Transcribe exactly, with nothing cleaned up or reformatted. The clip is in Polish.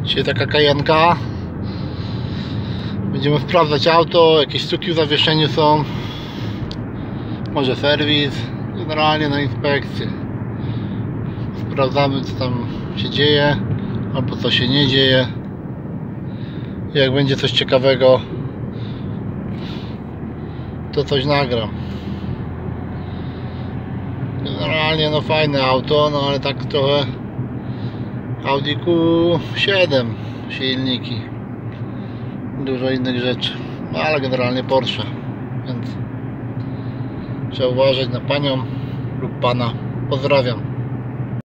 Dzisiaj taka kajanka. Będziemy sprawdzać auto, jakieś sztuki w zawieszeniu są, może serwis, generalnie na inspekcję. Sprawdzamy, co tam się dzieje albo co się nie dzieje. Jak będzie coś ciekawego, to coś nagram. Generalnie no fajne auto, no ale tak trochę Audi Q siedem silniki, dużo innych rzeczy, no ale generalnie Porsche, więc trzeba uważać na panią lub pana. Pozdrawiam.